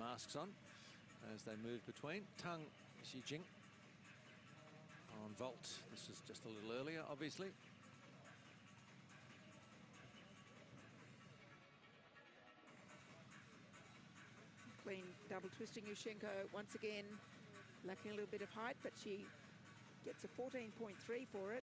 masks on as they move between. Tang, Xijing on vault. This was just a little earlier, obviously. Clean double twisting Yushchenko once again, lacking a little bit of height, but she gets a 14.3 for it.